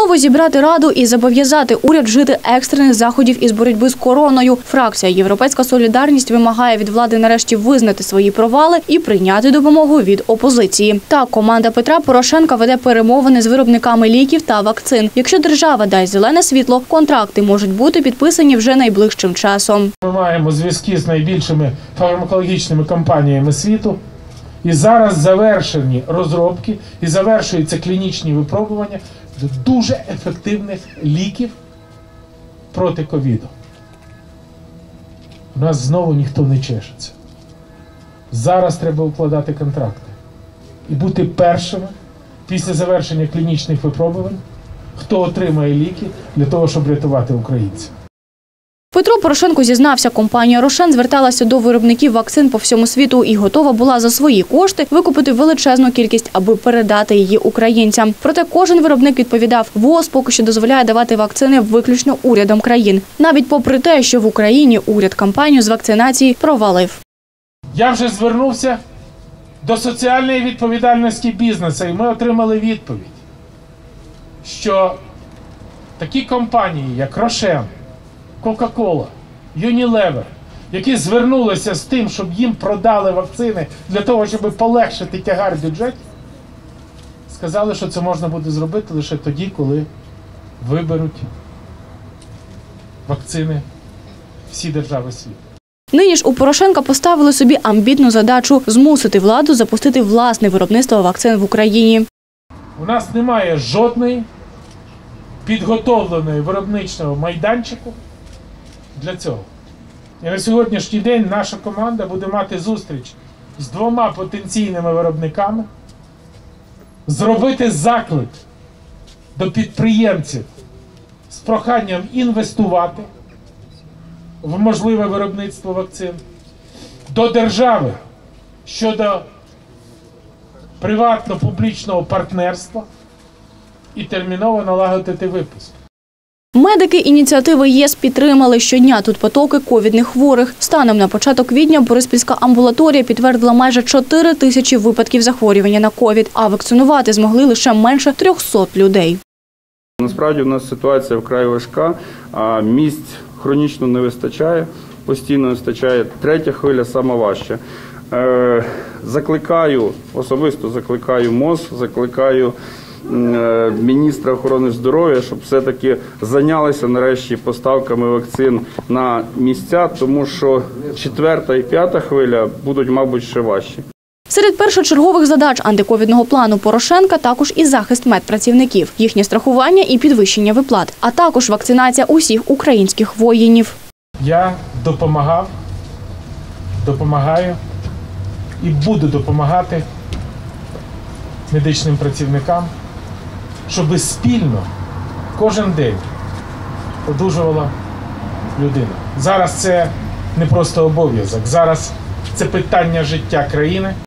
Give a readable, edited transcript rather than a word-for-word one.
Знову зібрати Раду і зобов'язати уряд вжити екстрених заходів із боротьби з короною. Фракція «Європейська солідарність» вимагає від влади нарешті визнати свої провали і прийняти допомогу від опозиції. Так, команда Петра Порошенка веде перемовини з виробниками ліків та вакцин. Якщо держава дасть зелене світло, контракти можуть бути підписані вже найближчим часом. Ми маємо зв'язки з найбільшими фармакологічними компаніями світу. І зараз завершені розробки і завершуються клінічні випробування дуже ефективних ліків проти ковіду. У нас знову ніхто не чешеться. Зараз треба укладати контракти і бути першими після завершення клінічних випробувань, хто отримає ліки для того, щоб рятувати українців. Петро Порошенко зізнався, компанія «Рошен» зверталася до виробників вакцин по всьому світу і готова була за свої кошти викупити величезну кількість, аби передати її українцям. Проте кожен виробник відповідав, ВООЗ поки що дозволяє давати вакцини виключно урядам країн. Навіть попри те, що в Україні уряд кампанію з вакцинації провалив. Я вже звернувся до соціальної відповідальності бізнесу, і ми отримали відповідь, що такі компанії, як «Рошен», Coca-Cola, Unilever, які звернулися з тим, щоб їм продали вакцини для того, щоб полегшити тягар бюджетів, сказали, що це можна буде зробити лише тоді, коли виберуть вакцини всі держави світу. Нині ж у Порошенка поставили собі амбітну задачу – змусити владу запустити власне виробництво вакцин в Україні. У нас немає жодної підготовленої виробничого майданчику для цього. І на сьогоднішній день наша команда буде мати зустріч з 2 потенційними виробниками, зробити заклик до підприємців з проханням інвестувати в можливе виробництво вакцин, до держави щодо приватно-публічного партнерства і терміново налагодити випуск. Медики ініціативи ЄС підтримали. Щодня тут потоки ковідних хворих. Станом на початок квітня Бориспільська амбулаторія підтвердила майже 4 тисячі випадків захворювання на ковід, а вакцинувати змогли лише менше 300 людей. Насправді у нас ситуація вкрай важка, а місць хронічно не вистачає, постійно вистачає. Третя хвиля сама важча. Особисто закликаю МОЗ, закликаю міністра охорони здоров'я, щоб все-таки зайнялися нарешті поставками вакцин на місця, тому що 4-та і 5-та хвиля будуть, мабуть, ще важчі. Серед першочергових задач антиковідного плану Порошенка також і захист медпрацівників, їхнє страхування і підвищення виплат, а також вакцинація усіх українських воїнів. Я допомагав, допомагаю і буду допомагати медичним працівникам, щоб спільно кожен день одужувала людина. Зараз це не просто обов'язок, зараз це питання життя країни.